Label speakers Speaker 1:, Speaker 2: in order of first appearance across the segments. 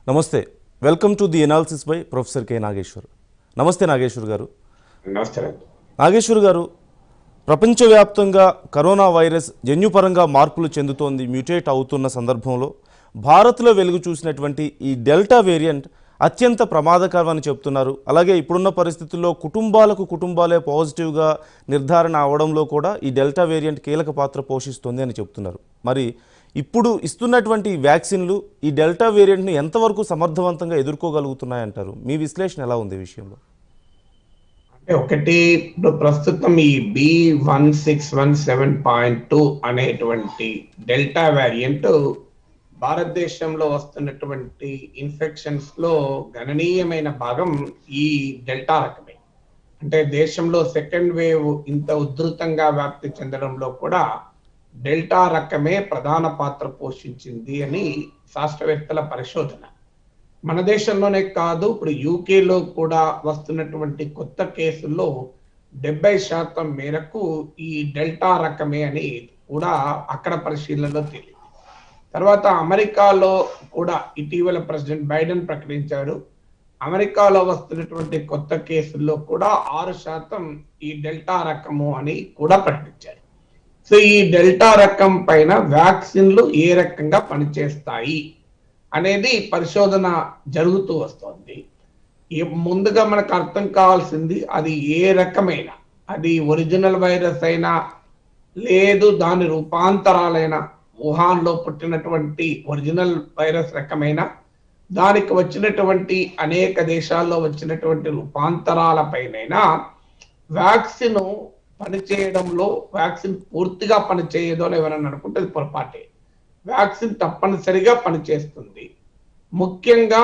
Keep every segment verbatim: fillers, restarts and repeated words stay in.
Speaker 1: నమస్తే, welcome to the analysis by professor K Nageshwar. నమస్తే నాగేశ్వర్ గారు.
Speaker 2: నమస్తే
Speaker 1: నాగేశ్వర్ గారు, ప్రపంచవ్యాప్తంగా కరోనా వైరస్ జన్యుపరంగా మార్పులు చెందుతోంది, మ్యూటేట్ అవుతున్న సందర్భంలో భారత్లో వెలుగు చూసినటువంటి ఈ డెల్టా వేరియంట్ అత్యంత ప్రమాదకరమని చెప్తున్నారు. అలాగే ఇప్పుడున్న పరిస్థితుల్లో కుటుంబాలకు కుటుంబాలే పాజిటివ్గా నిర్ధారణ అవడంలో కూడా ఈ డెల్టా వేరియంట్ కీలక పాత్ర పోషిస్తుంది అని చెప్తున్నారు. మరి ఇప్పుడు ఇస్తున్నటువంటి వ్యాక్సిన్లు ఈ డెల్టా వేరియంట్ని ఎంతవరకు సమర్థవంతంగా ఎదుర్కోగలుగుతున్నాయంటారు? మీ విశ్లేషణ ఎలా ఉంది ఈ విషయంలో?
Speaker 2: అంటే ఒకటి, ఇప్పుడు ప్రస్తుతం ఈ B one six one seven point two అనేటువంటి డెల్టా వేరియంట్ భారతదేశంలో వస్తున్నటువంటి ఇన్ఫెక్షన్స్ లో గణనీయమైన భాగం ఈ డెల్టా రకమే. అంటే దేశంలో సెకండ్ వేవ్ ఇంత ఉధృతంగా వ్యాప్తి చెందడంలో కూడా డెల్టా రకమే ప్రధాన పాత్ర పోషించింది అని శాస్త్రవేత్తల పరిశోధన. మన దేశంలోనే కాదు, ఇప్పుడు యూకేలో కూడా వస్తున్నటువంటి కొత్త కేసుల్లో డెబ్బై శాతం మేరకు ఈ డెల్టా రకమే అని కూడా అక్కడ పరిశీలనలో తేలింది. తర్వాత అమెరికాలో కూడా ఇటీవల ప్రెసిడెంట్ బైడెన్ ప్రకటించారు, అమెరికాలో వస్తున్నటువంటి కొత్త కేసుల్లో కూడా ఆరు శాతం ఈ డెల్టా రకము అని కూడా ప్రకటించారు. సో ఈ డెల్టా రకం పైన వ్యాక్సిన్లు ఏ రకంగా పనిచేస్తాయి అనేది పరిశోధన జరుగుతూ వస్తుంది. ముందుగా మనకు అర్థం కావాల్సింది, అది ఏ రకమైన, అది ఒరిజినల్ వైరస్ అయినా లేదు దాని రూపాంతరాలైనా, వుహాన్లో పుట్టినటువంటి ఒరిజినల్ వైరస్ రకమైన, దానికి వచ్చినటువంటి అనేక దేశాల్లో వచ్చినటువంటి రూపాంతరాలపైనైనా వ్యాక్సిన్ పనిచేయడంలో వ్యాక్సిన్ పూర్తిగా పనిచేయదు అని ఎవరైనా అనుకుంటే పొరపాటే. వ్యాక్సిన్ తప్పనిసరిగా పనిచేస్తుంది. ముఖ్యంగా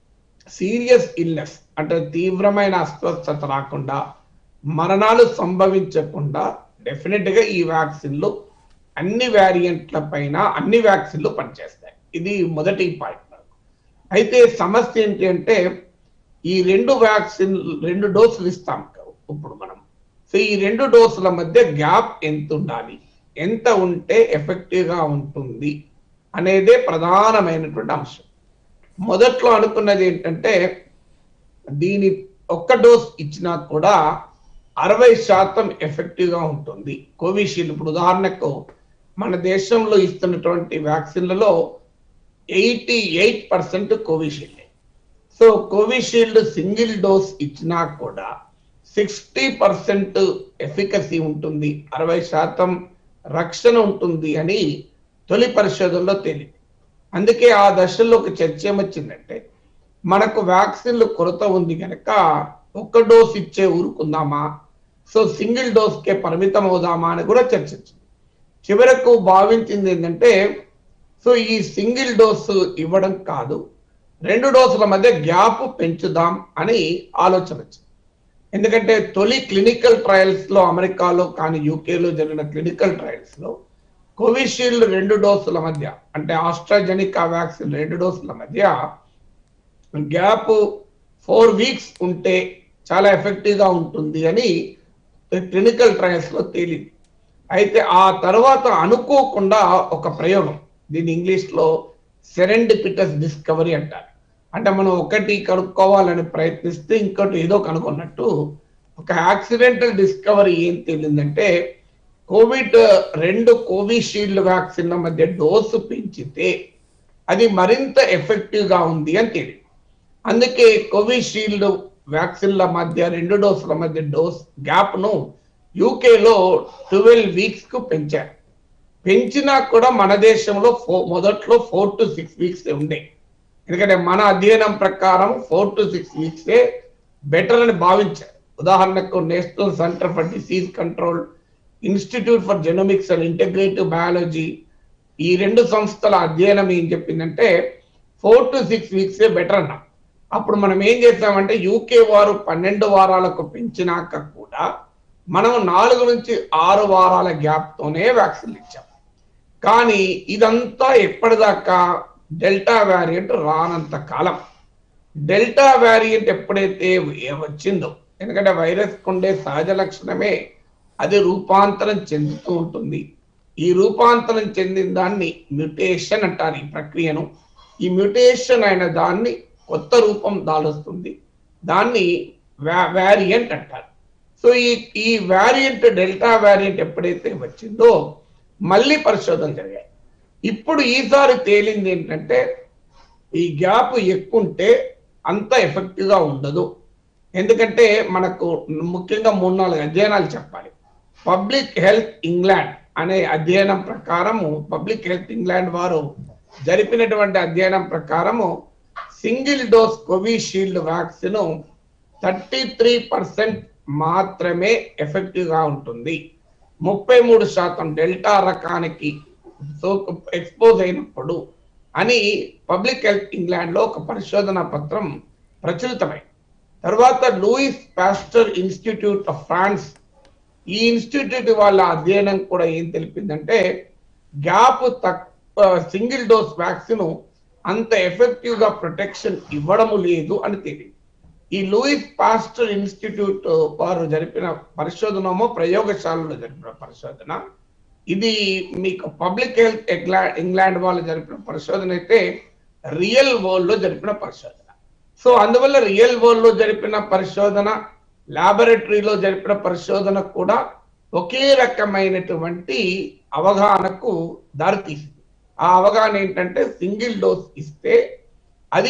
Speaker 2: సీరియస్ ఇల్నెస్ అంటే తీవ్రమైన అస్వస్థత రాకుండా, మరణాలు సంభవించకుండా డెఫినెట్ గా ఈ వ్యాక్సిన్లు అన్ని వేరియంట్ల పైన అన్ని వ్యాక్సిన్లు పనిచేస్తాయి. ఇది మొదటి పాయింట్. అయితే సమస్య ఏంటి అంటే, ఈ రెండు వ్యాక్సిన్ రెండు డోసులు ఇస్తాం ఇప్పుడు మనం. సో ఈ రెండు డోసుల మధ్య గ్యాప్ ఎంత ఉండాలి, ఎంత ఉంటే ఎఫెక్టివ్ గా ఉంటుంది అనేదే ప్రధానమైనటువంటి అంశం. మొదట్లో అనుకున్నది ఏంటంటే, దీని ఒక్క డోస్ ఇచ్చినా కూడా అరవై శాతం ఎఫెక్టివ్ గా ఉంటుంది. కోవిషీల్డ్ ఇప్పుడు ఉదాహరణకు మన దేశంలో ఇస్తున్నటువంటి వ్యాక్సిన్లలో eighty eight percent Covishield. So Covishield single dose ఇచ్చినా కూడా సిక్స్టీ పర్సెంట్ ఎఫికసీ ఉంటుంది, అరవై శాతం రక్షణ ఉంటుంది అని తొలి పరిశోధనలో తేలింది. అందుకే ఆ దశల్లో ఒక చర్చ ఏమొచ్చిందంటే, మనకు వ్యాక్సిన్లు కొరత ఉంది కనుక ఒక్క డోస్ ఇచ్చే ఊరుకుందామా, సో సింగిల్ డోస్కే పరిమితం అవుదామా అని కూడా చర్చించింది. చివరకు భావించింది ఏంటంటే, సో ఈ సింగిల్ డోసు ఇవ్వడం కాదు, రెండు డోసుల మధ్య గ్యాప్ పెంచుదాం అని ఆలోచన వచ్చింది. ఎందుకంటే తొలి క్లినికల్ ట్రయల్స్ లో అమెరికాలో కానీ యూకేలో జరిగిన క్లినికల్ ట్రయల్స్ లో కోవిషీల్డ్ రెండు డోసుల మధ్య, అంటే ఆస్ట్రాజెనికా వ్యాక్సిన్ రెండు డోసుల మధ్య గ్యాప్ ఫోర్ వీక్స్ ఉంటే చాలా ఎఫెక్టివ్ గా ఉంటుంది అని క్లినికల్ ట్రయల్స్ లో తేలింది. అయితే ఆ తర్వాత అనుకోకుండా ఒక ప్రయోగం, దీని ఇంగ్లీష్ లో సెరెండిపిటస్ డిస్కవరీ అంటారు. అంటే మనం ఒకటి కనుక్కోవాలని ప్రయత్నిస్తే ఇంకోటి ఏదో కనుక్కున్నట్టు ఒక యాక్సిడెంటల్ డిస్కవరీ ఏం తేలిందంటే, కోవిడ్ రెండు కోవిషీల్డ్ వ్యాక్సిన్ల మధ్య డోసు పెంచితే అది మరింత ఎఫెక్టివ్ గా ఉంది అని తేలింది. అందుకే కోవిషీల్డ్ వ్యాక్సిన్ల మధ్య రెండు డోసుల మధ్య డోస్ గ్యాప్ ను యూకేలో ట్వెల్వ్ వీక్స్ కు పెంచారు. పెంచినా కూడా మన దేశంలో ఫో మొదట్లో ఫోర్ టు సిక్స్ వీక్స్ ఉండే. ఎందుకంటే మన అధ్యయనం ప్రకారం ఫోర్ టు సిక్స్ వీక్సే బెటర్ అని భావించారు. ఉదాహరణకు national centre for disease control, institute for genomics and integrative biology, ఈ రెండు సంస్థల అధ్యయనం ఏం చెప్పిందంటే ఫోర్ టు సిక్స్ వీక్సే బెటర్ అన్నాం. అప్పుడు మనం ఏం చేస్తామంటే, యూకే వారు పన్నెండు వారాలకు పెంచినాక కూడా మనం నాలుగు నుంచి ఆరు వారాల గ్యాప్ తోనే వ్యాక్సిన్ ఇచ్చాం. కానీ ఇదంతా ఎప్పటిదాకా, డెల్టా వేరియంట్ రానంత కాలం. డెల్టా వేరియంట్ ఎప్పుడైతే వచ్చిందో, ఎందుకంటే వైరస్ ఉండే సహజ లక్షణమే అది రూపాంతరం చెందుతూ ఉంటుంది. ఈ రూపాంతరం చెందిన దాన్ని మ్యూటేషన్ అంటారు ఈ ప్రక్రియను. ఈ మ్యూటేషన్ అయిన దాన్ని కొత్త రూపం దాలుస్తుంది. దాన్ని వేరియంట్ అంటారు. సో ఈ ఈ వేరియంట్ డెల్టా వేరియంట్ ఎప్పుడైతే వచ్చిందో మళ్ళీ పరిశోధన జరిగాయి. ఇప్పుడు ఈసారి తేలింది ఏంటంటే ఈ గ్యాప్ ఎక్కువ ఉంటే అంత ఎఫెక్టివ్ గా ఉండదు. ఎందుకంటే మనకు ముఖ్యంగా మూడు నాలుగు అధ్యయనాలు చెప్పాలి. పబ్లిక్ హెల్త్ ఇంగ్లాండ్ అనే అధ్యయనం ప్రకారము, పబ్లిక్ హెల్త్ ఇంగ్లాండ్ వారు జరిపినటువంటి అధ్యయనం ప్రకారము single dose Covishield vaccine thirty three percent మాత్రమే ఎఫెక్టివ్ గా ఉంటుంది. ముప్పై మూడు శాతం డెల్టా రకానికి సో ఎక్స్పోజ్ అయినప్పుడు అని పబ్లిక్ హెల్త్ ఇంగ్లాండ్ లో ఒక పరిశోధన పత్రం ప్రచురితమై, తర్వాత Louis Pasteur institute of France, ఈ ఇన్స్టిట్యూట్ వాళ్ళ అధ్యయనం కూడా ఏం తెలిపిందంటే గ్యాప్ తక్కువ సింగిల్ డోస్ వ్యాక్సిన్ అంత ఎఫెక్టివ్ గా ప్రొటెక్షన్ ఇవ్వడము లేదు అని తేలింది. ఈ లూయిస్ పాస్టర్ ఇన్స్టిట్యూట్ వారు జరిపిన పరిశోధనమో ప్రయోగశాలలో జరిపిన పరిశోధన, ఇది మీకు పబ్లిక్ హెల్త్ ఇంగ్లాండ్ వాళ్ళు జరిపిన పరిశోధన అయితే రియల్ వరల్డ్ లో జరిపిన పరిశోధన. సో అందువల్ల రియల్ వరల్డ్ లో జరిపిన పరిశోధన, లాబొరేటరీలో జరిపిన పరిశోధన కూడా ఒకే రకమైనటువంటి అవగాహనకు దారితీసింది. ఆ అవగాహన ఏంటంటే సింగిల్ డోస్ ఇస్తే అది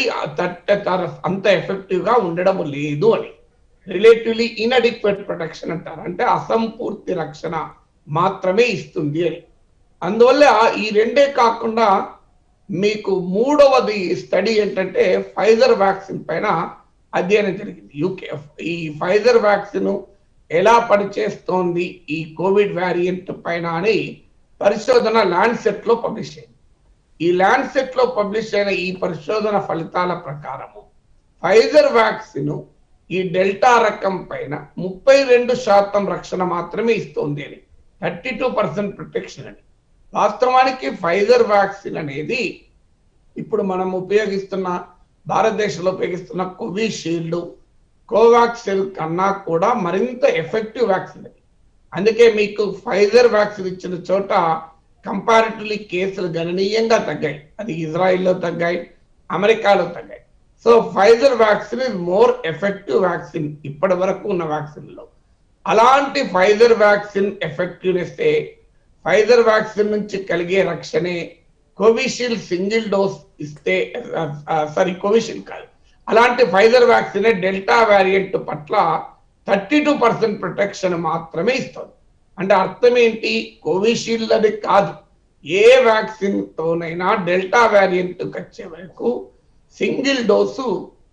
Speaker 2: అంత ఎఫెక్టివ్ గా ఉండడం లేదు అని, రిలేటివ్లీ ఇన్అడిక్వేట్ ప్రొటెక్షన్ అంటారు, అంటే అసంపూర్తి రక్షణ మాత్రమే ఇస్తుంది అని. అందువల్ల ఈ రెండే కాకుండా మీకు మూడవది స్టడీ ఏంటంటే ఫైజర్ వ్యాక్సిన్ పైన అధ్యయనం జరిగింది. యూకే ఈ ఫైజర్ వ్యాక్సిన్ ఎలా పనిచేస్తోంది ఈ కోవిడ్ వేరియంట్ పైన అని పరిశోధన ల్యాండ్సెట్ లో పబ్లిష్ అయింది. ఈ ల్యాండ్సెట్ లో పబ్లిష్ అయిన ఈ పరిశోధన ఫలితాల ప్రకారము ఫైజర్ వ్యాక్సిన్ ఈ డెల్టా రకం పైన ముప్పై రెండు శాతం రక్షణ మాత్రమే ఇస్తోంది అని, థర్టీ టూ పర్సెంట్ ప్రొటెక్షన్ అని. వాస్తవానికి ఫైజర్ వ్యాక్సిన్ అనేది ఇప్పుడు మనం ఉపయోగిస్తున్న భారతదేశంలో ఉపయోగిస్తున్న కోవిషీల్డ్, కోవాక్సిన్ కన్నా కూడా మరింత ఎఫెక్టివ్ వ్యాక్సిన్ అది. అందుకే మీకు ఫైజర్ వ్యాక్సిన్ ఇచ్చిన చోట కంపారిటివ్లీ కేసులు గణనీయంగా తగ్గాయి. అది ఇజ్రాయిల్లో తగ్గాయి, అమెరికాలో తగ్గాయి. So Pfizer vaccine is more effective vaccine ఇప్పటి వరకు ఉన్న వ్యాక్సిన్లో. అలాంటి Pfizer vaccine effectiveness Pfizer vaccine నుంచి కలిగే రక్షణే కోవిషీల్డ్ సింగిల్ డోస్ ఇస్తే, సారీ కోవిషీల్డ్ కాదు, అలాంటి ఫైజర్ వ్యాక్సిన్ డెల్టా వేరియంట్ పట్ల థర్టీ టూ పర్సెంట్ ప్రొటెక్షన్ మాత్రమే ఇస్తుంది. అంటే అర్థం ఏంటి? కోవిషీల్డ్ అది కాదు, ఏ వ్యాక్సిన్ తోనైనా డెల్టా వేరియంట్ వచ్చే వరకు సింగిల్ డోసు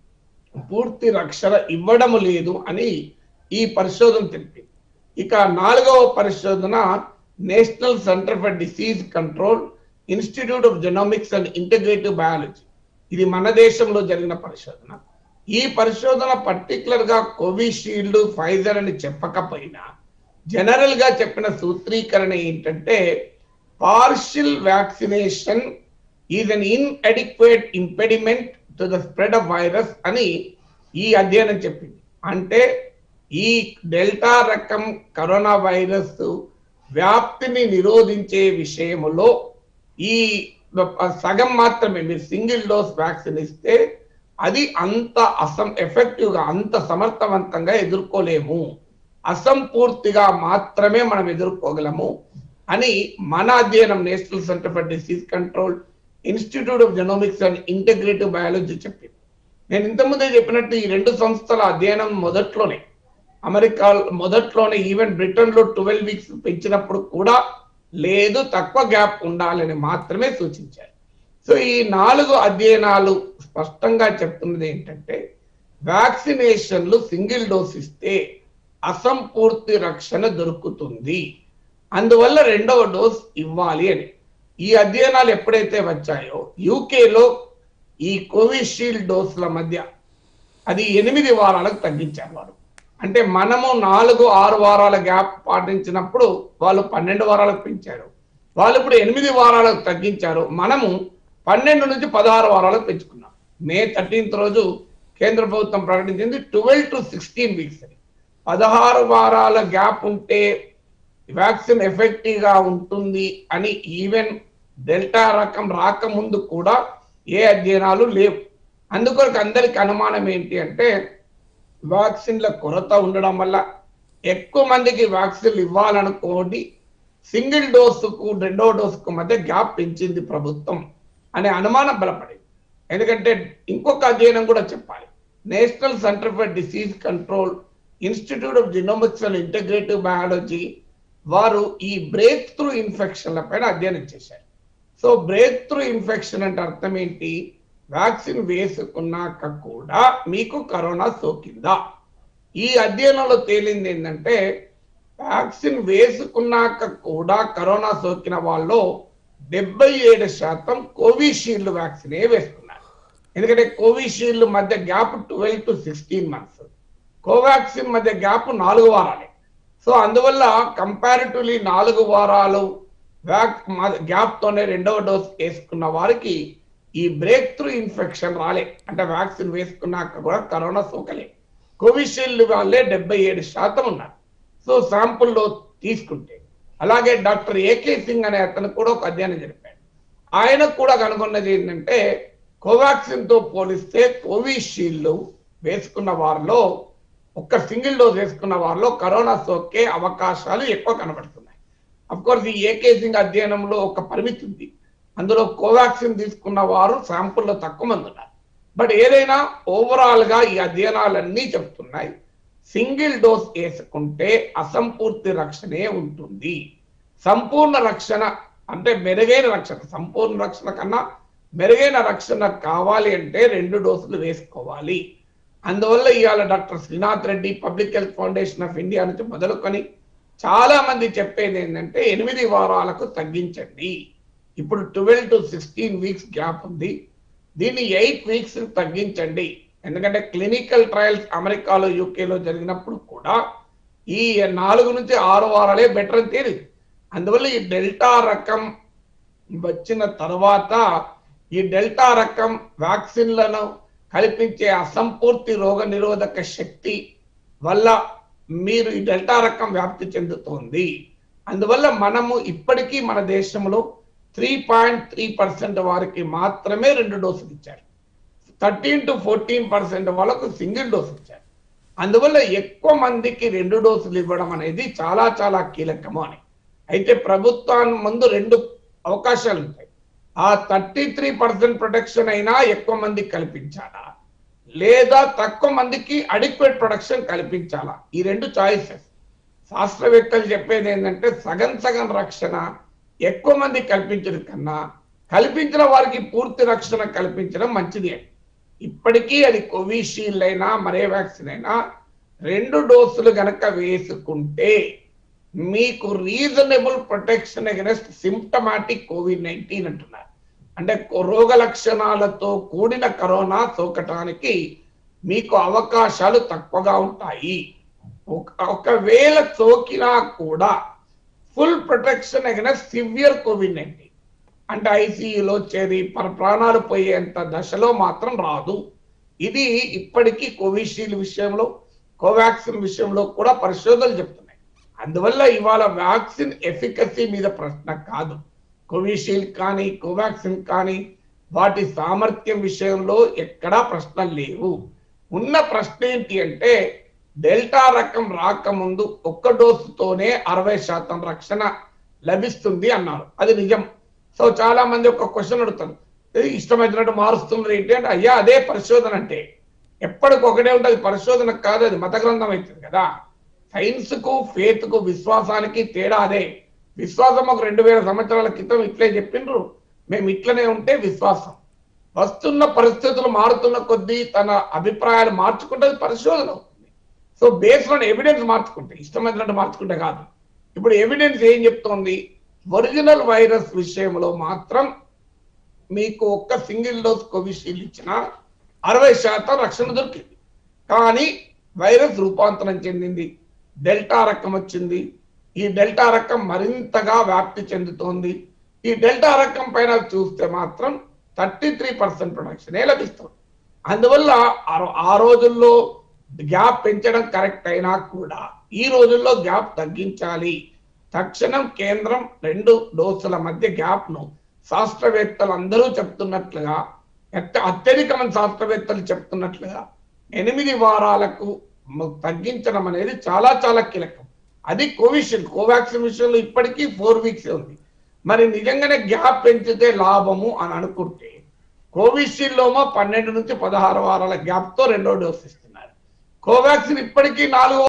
Speaker 2: పూర్తి రక్షణ ఇవ్వడం లేదు అని ఈ పరిశోధన తెలిపింది. ఇక నాలుగవ పరిశోధన national centre for disease control, institute of genomics and integrative biology, ఇది మన దేశంలో జరిగిన పరిశోధన. ఈ పరిశోధన పర్టికులర్ గా కోవిషీల్డ్, ఫైజర్ అని చెప్పకపోయినా జనరల్ గా చెప్పిన సూత్రీకరణ ఏంటంటే partial vaccination is an inadequate impediment to the spread of virus అని ఈ అధ్యయనం చెప్పింది. అంటే ఈ డెల్టా రకం కరోనా వైరస్ వ్యాప్తిని నిరోధించే విషయంలో ఈ సగం మాత్రమే మీరు సింగిల్ డోస్ వ్యాక్సిన్ ఇస్తే అది అంత అసం ఎఫెక్టివ్ గా అంత సమర్థవంతంగా ఎదుర్కోలేము, అసంపూర్తిగా మాత్రమే మనం ఎదుర్కోగలము అని మన అధ్యయనం national centre for disease control, institute of genomics and integrative biology చెప్పింది. నేను ఇంతకుముందే చెప్పినట్టు ఈ రెండు సంస్థల అధ్యయనం మొదట్లోనే, అమెరికా మొదట్లోనే, ఈవెన్ బ్రిటన్ లో ట్వెల్వ్ వీక్స్ పెంచినప్పుడు కూడా లేదు, తక్కువ గ్యాప్ ఉండాలని మాత్రమే సూచించారు. సో ఈ నాలుగు అధ్యయనాలు స్పష్టంగా చెప్తున్నది ఏంటంటే వ్యాక్సినేషన్లు సింగిల్ డోస్ ఇస్తే అసంపూర్తి రక్షణ దొరుకుతుంది, అందువల్ల రెండవ డోస్ ఇవ్వాలి అని. ఈ అధ్యయనాలు ఎప్పుడైతే వచ్చాయో యూకేలో ఈ కోవిషీల్డ్ డోసుల మధ్య అది ఎనిమిది వారాలకు తగ్గించారు వారు. అంటే మనము నాలుగు ఆరు వారాల గ్యాప్ పాటించినప్పుడు వాళ్ళు పన్నెండు వారాలకు పెంచారు, వాళ్ళు ఇప్పుడు ఎనిమిది వారాలకు తగ్గించారు, మనము పన్నెండు నుంచి పదహారు వారాలకు పెంచుకున్నాం. మే థర్టీన్త్ రోజు కేంద్ర ప్రభుత్వం ప్రకటించింది ట్వెల్వ్ టు సిక్స్టీన్ వీక్స్ అని. పదహారు వారాల గ్యాప్ ఉంటే వ్యాక్సిన్ ఎఫెక్టివ్ గా ఉంటుంది అని ఈవెన్ డెల్టా రకం రాకముందు కూడా ఏ అధ్యయనాలు లేవు. అందుకొరకు అందరికి అనుమానం ఏంటి అంటే వ్యాక్సిన్ల కొరత ఉండడం వల్ల ఎక్కువ మందికి వ్యాక్సిన్లు ఇవ్వాలనుకోండి సింగిల్ డోసుకు రెండో డోసుకు మధ్య గ్యాప్ పెంచింది ప్రభుత్వం అనే అనుమానం బలపడింది. ఎందుకంటే ఇంకొక అధ్యయనం కూడా చెప్పాలి. National centre for disease control, institute of genomics and integrative biology వారు ఈ బ్రేక్ త్రూ ఇన్ఫెక్షన్ల పైన అధ్యయనం చేశారు. సో బ్రేక్ త్రూ ఇన్ఫెక్షన్ అంటే అర్థం ఏంటి? వ్యాక్సిన్ వేసుకున్నాక కూడా మీకు కరోనా సోకిందా? ఈ అధ్యయనంలో తేలింది ఏంటంటే వ్యాక్సిన్ వేసుకున్నాక కూడా కరోనా సోకిన వాళ్ళు డెబ్బై ఏడు శాతం కోవిషీల్డ్ వ్యాక్సినే వేసుకున్నారు. ఎందుకంటే కోవిషీల్డ్ మధ్య gap twelve to sixteen months, Covaxin మధ్య గ్యాప్ నాలుగు వారాలే. సో అందువల్ల కంపారిటివ్లీ నాలుగు వారాలు వ్యాక్ గ్యాప్ తోనే రెండవ డోస్ వేసుకున్న వారికి ఈ బ్రేక్ త్రూ ఇన్ఫెక్షన్ రాలే, అంటే వ్యాక్సిన్ వేసుకున్నాక కూడా కరోనా సోకలే. కోవిషీల్డ్ వాళ్ళే డెబ్బై ఏడు శాతం ఉన్నారు. సో శాంపుల్లో తీసుకుంటే అలాగే డాక్టర్ ఏకే సింగ్ అనే అతను కూడా ఒక అధ్యయనం జరిపాడు. ఆయన కూడా కనుగొన్నది ఏంటంటే కోవాక్సిన్ తో పోలిస్తే కోవిషీల్డ్ వేసుకున్న వారిలో ఒక్క సింగిల్ డోస్ వేసుకున్న వారిలో కరోనా సోకే అవకాశాలు ఎక్కువ కనబడుతున్నాయి. అఫ్ కోర్స్ ఈ ఏకే సింగ్ అధ్యయనంలో ఒక పరిమితి ఉంది. అందులో కోవాక్సిన్ తీసుకున్న వారు శాంపుల్లో తక్కువ మంది ఉన్నారు. బట్ ఏదైనా ఓవరాల్ గా ఈ అధ్యయనాలన్నీ చెప్తున్నాయి సింగిల్ డోస్ వేసుకుంటే అసంపూర్తి రక్షణే ఉంటుంది. సంపూర్ణ రక్షణ అంటే మెరుగైన రక్షణ, సంపూర్ణ రక్షణ కన్నా మెరుగైన రక్షణ కావాలి అంటే రెండు డోసులు వేసుకోవాలి. అందువల్ల ఇవాళ doctor Srinath Reddy public health foundation of India నుంచి మొదలుకొని చాలా మంది చెప్పేది ఏంటంటే ఎనిమిది వారాలకు తగ్గించండి. ఇప్పుడు twelve to sixteen weeks gap ఉంది, దీన్ని ఎయిట్ వీక్స్ తగ్గించండి. ఎందుకంటే క్లినికల్ ట్రయల్స్ అమెరికాలో యూకేలో జరిగినప్పుడు కూడా ఈ నాలుగు నుంచి ఆరు వారాలే బెటర్ అని తేలింది. అందువల్ల ఈ డెల్టా రకం వచ్చిన తర్వాత ఈ డెల్టా రకం వ్యాక్సిన్లను కల్పించే అసంపూర్తి రోగ నిరోధక శక్తి వల్ల మీరు ఈ డెల్టా రకం వ్యాప్తి చెందుతోంది. అందువల్ల మనము ఇప్పటికీ మన దేశంలో త్రీ పాయింట్ త్రీ పర్సెంట్ వారికి మాత్రమే రెండు డోసులు ఇచ్చారు. థర్టీన్ టు ఫోర్టీన్ పర్సెంట్ వాళ్ళకు సింగిల్ డోసు ఇచ్చారు. అందువల్ల ఎక్కువ మందికి రెండు డోసులు ఇవ్వడం అనేది చాలా చాలా కీలకము అని. అయితే ప్రభుత్వాన్ని ముందు రెండు అవకాశాలు ఉంటాయి. ఆ థర్టీ త్రీ పర్సెంట్ ప్రొటెక్షన్ అయినా ఎక్కువ మందికి కల్పించాలా, లేదా తక్కువ మందికి అడిక్వేట్ ప్రొటెక్షన్ కల్పించాలా, ఈ రెండు చాయిసెస్. శాస్త్రవేత్తలు చెప్పేది ఏంటంటే సగం సగం రక్షణ ఎక్కువ మంది కల్పించడం కన్నా కల్పించిన వారికి పూర్తి రక్షణ కల్పించడం మంచిది అని. ఇప్పటికీ అది కోవిషీల్డ్ అయినా మరే వ్యాక్సిన్ అయినా రెండు డోసులు గనక వేసుకుంటే మీకు reasonable protection against symptomatic COVID nineteen అంటున్నారు. అంటే రోగ లక్షణాలతో కూడిన కరోనా సోకటానికి మీకు అవకాశాలు తక్కువగా ఉంటాయి. ఒకవేళ సోకినా కూడా full protection against severe COVID nineteen అంటే ఐసీయూలో చేరి ప్రాణాలు పోయేంత దశలో మాత్రం రాదు. ఇది ఇప్పటికీ కోవిషీల్డ్ విషయంలో కోవాక్సిన్ విషయంలో కూడా పరిశోధనలు చెప్తున్నాయి. అందువల్ల ఇవాళ వ్యాక్సిన్ ఎఫికసీ మీద ప్రశ్న కాదు. కోవిషీల్డ్ కానీ కోవాక్సిన్ కానీ వాటి సామర్థ్యం విషయంలో ఎక్కడా ప్రశ్నలు లేవు. ఉన్న ప్రశ్న ఏంటి అంటే డెల్టా రకం రాకముందు ఒక్క డోసుతోనే అరవై శాతం రక్షణ లభిస్తుంది అన్నారు. అది నిజం. సో చాలా మంది ఒక క్వశ్చన్ అడుగుతారు, ఇష్టమైనట్టు మారుస్తున్నారు ఏంటి అంటే, అయ్యా అదే పరిశోధన అంటే ఎప్పటికి ఒకటే ఉంటుంది. పరిశోధన కాదు, అది మత గ్రంథం అవుతుంది కదా. సైన్స్ కు ఫేత్ కు విశ్వాసానికి తేడా అదే. విశ్వాసం ఒక రెండు వేల సంవత్సరాల క్రితం ఇట్లే చెప్పిండ్రు, మేము ఇట్లనే ఉంటే విశ్వాసం. వస్తున్న పరిస్థితులు మారుతున్న కొద్దీ తన అభిప్రాయాలు మార్చుకుంటే పరిశోధన అవుతుంది. సో బేస్డ్ ఆన్ ఎవిడెన్స్ మార్చుకుంటే, ఇష్టమైనట్టు మార్చుకుంటే కాదు. ఇప్పుడు ఎవిడెన్స్ ఏం చెప్తోంది? ఒరిజినల్ వైరస్ విషయంలో మాత్రం మీకు ఒక్క సింగిల్ డోస్ కోవిషీల్డ్ ఇచ్చిన అరవై శాతం రక్షణ దొరికింది. కానీ వైరస్ రూపాంతరం చెందింది, డెల్టా రకం వచ్చింది. ఈ డెల్టా రకం మరింతగా వ్యాప్తి చెందుతోంది. ఈ డెల్టా రకం పైన చూస్తే మాత్రం థర్టీ త్రీ పర్సెంట్ ప్రొటెక్షనే లభిస్తుంది. అందువల్ల ఆ రోజుల్లో గ్యాప్ పెంచడం కరెక్ట్ అయినా కూడా ఈ రోజుల్లో గ్యాప్ తగ్గించాలి. తక్షణం కేంద్రం రెండు డోసుల మధ్య గ్యాప్ ను శాస్త్రవేత్తలు అందరూ చెప్తున్నట్లుగా అత్య- అత్యధిక మంది శాస్త్రవేత్తలు చెప్తున్నట్లుగా ఎనిమిది వారాలకు మ- తగ్గించడం అనేది చాలా చాలా కీలకం. అది కోవిషీల్డ్, కోవాక్సిన్ విషయంలో ఇప్పటికీ ఫోర్ వీక్స్ ఉంది. మరి నిజంగానే గ్యాప్ పెంచితే లాభము అని అనుకుంటే కోవిషీల్డ్ లోమో పన్నెండు నుంచి పదహారు వారాల గ్యాప్ తో రెండో డోస్ ఇస్తున్నారు. కోవాక్సిన్ ఇప్పటికీ నాలుగు